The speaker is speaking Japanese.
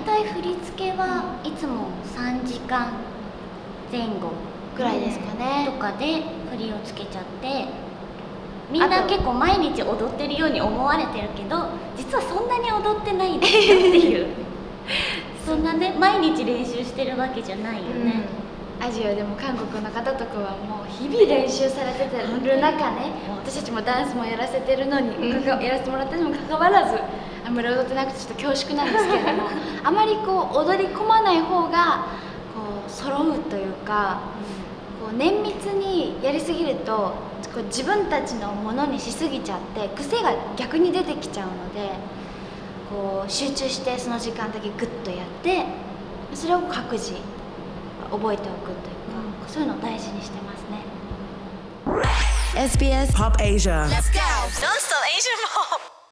体振り付けはいつも3時間前後ぐらいですかね、 とかで振りをつけちゃって、みんな結構毎日踊ってるように思われてるけど、実はそんなに踊ってないですよっていうそんなね、毎日練習してるわけじゃないよね、 アジアでも韓国の方とかはもう日々練習されてる中ね、私たちもダンスもやらせてるのに、やらせてもらってるにもかかわらずあんまり踊ってなくてちょっと恐縮なんですけれどもあまりこう踊り込まない方がこう揃うというか、こう綿密にやりすぎるとこう自分たちのものにしすぎちゃって癖が逆に出てきちゃうので、こう集中してその時間だけグッとやってそれを各自覚えておくというか、そういうのを大事にしてますね。 SBS Pop Asia. Let's go. Non-stop.